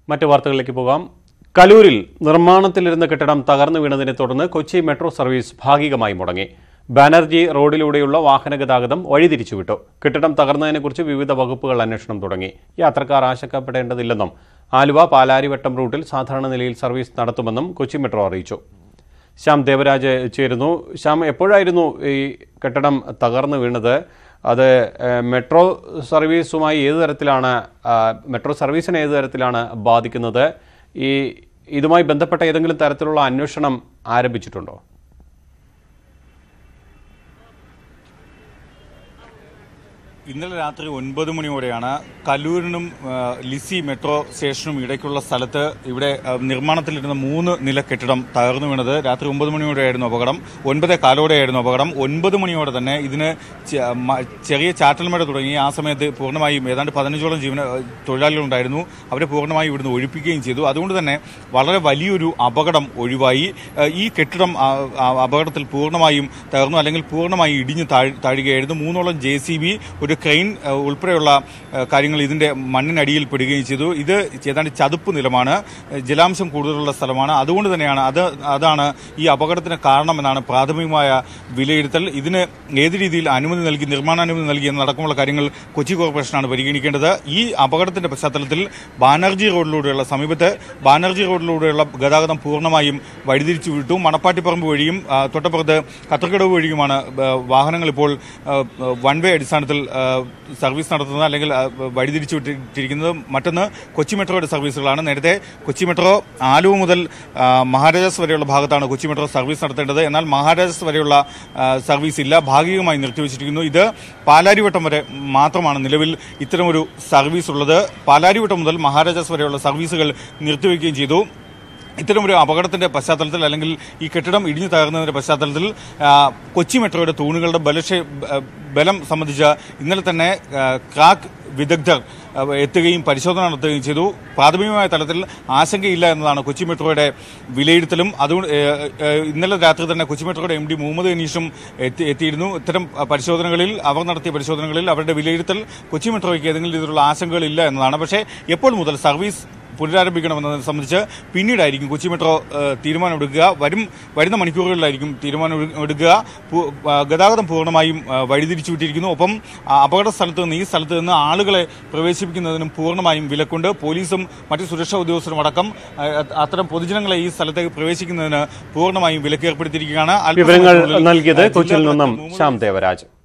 മറ്റു വാർത്തകളിലേക്ക് പോകാം. കലൂരിൽ നിർമ്മാണത്തിലിരുന്ന കെട്ടിടം തകർന്നു വീണതിനെ തുടർന്ന് കൊച്ചി മെട്രോ സർവീസ് ഭാഗികമായി മുടങ്ങി. ബാനർജി റോഡിലൂടെയുള്ള വാഹനഗതാഗതം വഴിതിരിച്ചുവിട്ടു. കെട്ടിടം തകർന്നതിനെക്കുറിച്ച് വിവിധ വകുപ്പുകൾ അന്വേഷണം തുടങ്ങി. യാത്രക്കാർ ആശങ്കപ്പെടേണ്ടതില്ലെന്നും ആലുവ പാലാരിവട്ടം റൂട്ടിൽ സാധാരണ നിലയിൽ സർവീസ് നടത്തുമെന്നും കൊച്ചി മെട്രോ അറിയിച്ചു. ശ്യാം ദേവരാജ് ചേരുന്നു. ശ്യാം, എപ്പോഴായിരുന്നു ഈ കെട്ടിടം തകർന്നു വീണത്? അത് മെട്രോ സർവീസുമായി മെട്രോ സർവീസിനെ ഏത് തരത്തിലാണ് ബാധിക്കുന്നത്? ഇതുമായി ബന്ധപ്പെട്ട ഏതെങ്കിലും തരത്തിലുള്ള അന്വേഷണം ആരംഭിച്ചിട്ടുണ്ടോ? ഇന്നലെ രാത്രി 9 മണിയോടെയാണ് കലൂരിനും ലിസി മെട്രോ സ്റ്റേഷനും ഇടയ്ക്കുള്ള സ്ഥലത്ത് ഇവിടെ നിർമ്മാണത്തിലിരുന്ന 3 നില കെട്ടിടം തകർന്നു വീണത്. രാത്രി 9 മണിയോടെയായിരുന്നു അപകടം. 9:15 അപകടം. 9 മണിയോടെ തന്നെ ഇതിന് ചെറിയ ചാറ്റൽ മഴ തുടങ്ങി. ആ സമയത്ത് പൂർണ്ണമായും ഏതാണ്ട് 15ഓളം തൊഴിലാളികളുണ്ടായിരുന്നു. അവരെ പൂർണ്ണമായും ഇവിടുന്ന് ഒഴിപ്പിക്കുകയും ചെയ്തു. അതുകൊണ്ട് തന്നെ വളരെ വലിയൊരു അപകടം ഒഴിവായി. ഈ കെട്ടിടം അപകടത്തിൽ പൂർണ്ണമായും തകർന്നു, അല്ലെങ്കിൽ പൂർണ്ണമായി ഇടിഞ്ഞു താഴുകയായിരുന്നു. 3ഓളം JCB, ഒരു ക്രെയിൻ ഉൾപ്പെടെയുള്ള കാര്യങ്ങൾ ഇതിന്റെ മണ്ണിനടിയിൽ പെടുകയും ചെയ്തു. ഇത് ഏതാണ്ട് ചതുപ്പ് നിലമാണ്, ജലാംശം കൂടുതലുള്ള സ്ഥലമാണ്. അതുകൊണ്ട് തന്നെയാണ് അതാണ് ഈ അപകടത്തിന് കാരണമെന്നാണ് പ്രാഥമികമായ വിലയിരുത്തൽ. ഇതിന് ഏത് രീതിയിൽ നിർമ്മാണാനുമതി നൽകി എന്നടക്കമുള്ള കാര്യങ്ങൾ കൊച്ചി കോർപ്പറേഷനാണ് പരിഗണിക്കേണ്ടത്. ഈ അപകടത്തിന്റെ പശ്ചാത്തലത്തിൽ ബാനർജി റോഡിലൂടെയുള്ള ഗതാഗതം പൂർണ്ണമായും വഴിതിരിച്ചു വിട്ടു. മണപ്പാട്ടിപ്പറമ്പ് വഴിയും തൊട്ടപ്പുറത്ത് കത്തർക്കടവ് വഴിയുമാണ് വാഹനങ്ങൾ ഇപ്പോൾ വൺ വേ അടിസ്ഥാനത്തിൽ സർവീസ് നടത്തുന്നത്, അല്ലെങ്കിൽ വഴിതിരിച്ചു വിട്ടിരിക്കുന്നത്. മറ്റൊന്ന് കൊച്ചി മെട്രോയുടെ സർവീസുകളാണ്. നേരത്തെ കൊച്ചി മെട്രോ ആലുവ മുതൽ മഹാരാജാസ് വരെയുള്ള ഭാഗത്താണ് കൊച്ചി മെട്രോ സർവീസ് നടത്തേണ്ടത്. എന്നാൽ മഹാരാജാസ് വരെയുള്ള സർവീസ് ഇല്ല, ഭാഗികമായി നിർത്തിവച്ചിരിക്കുന്നു. ഇത് പാലാരിവട്ടം വരെ മാത്രമാണ് നിലവിൽ ഇത്തരമൊരു സർവീസ് ഉള്ളത്. പാലാരിവട്ടം മുതൽ മഹാരാജാസ് വരെയുള്ള സർവീസുകൾ നിർത്തിവെക്കുകയും ചെയ്തു. ഇത്തരമൊരു അപകടത്തിന്റെ പശ്ചാത്തലത്തിൽ, അല്ലെങ്കിൽ ഈ കെട്ടിടം ഇടിഞ്ഞു തകർന്നതിന്റെ പശ്ചാത്തലത്തിൽ കൊച്ചി മെട്രോയുടെ തൂണുകളുടെ ബലം സംബന്ധിച്ച ഇന്നലെ തന്നെ ക്രാക്ക് വിദഗ്ധർ എത്തുകയും പരിശോധന നടത്തുകയും ചെയ്തു. പ്രാഥമികമായ തലത്തിൽ ആശങ്കയില്ല എന്നതാണ് കൊച്ചി മെട്രോയുടെ വിലയിരുത്തലും. അതുകൊണ്ട് ഇന്നലെ രാത്രി തന്നെ കൊച്ചി മെട്രോയുടെ MD മുഹമ്മദ് അനീഷും എത്തിയിരുന്നു. ഇത്തരം അവർ നടത്തിയ പരിശോധനകളിൽ അവരുടെ വിലയിരുത്തൽ കൊച്ചി മെട്രോയ്ക്ക് ഏതെങ്കിലും രീതിയിലുള്ള ആശങ്കകളില്ല എന്നതാണ്. പക്ഷേ എപ്പോൾ മുതൽ സർവീസ് പുനരാരംഭിക്കണമെന്നതിനെ സംബന്ധിച്ച് പിന്നീടായിരിക്കും കൊച്ചി മെട്രോ തീരുമാനമെടുക്കുക. വരുന്ന മണിക്കൂറുകളിലായിരിക്കും തീരുമാനമെടുക്കുക. ഗതാഗതം പൂർണ്ണമായും വഴിതിരിച്ചുവിട്ടിരിക്കുന്നു. ഒപ്പം അപകട ഈ സ്ഥലത്ത് നിന്ന് ആളുകളെ പ്രവേശിപ്പിക്കുന്നതിനും പൂർണ്ണമായും വിലക്കുണ്ട്. പോലീസും മറ്റ് സുരക്ഷാ ഉദ്യോഗസ്ഥരും അടക്കം അത്തരം പൊതുജനങ്ങളെ ഈ സ്ഥലത്തേക്ക് പ്രവേശിക്കുന്നതിന് പൂർണ്ണമായും വിലക്ക് ഏർപ്പെടുത്തിയിരിക്കുകയാണ്. വിവരങ്ങൾ നൽകിയത് കൊച്ചിയിൽ നിന്നും ശ്യാം ദേവരാജ്.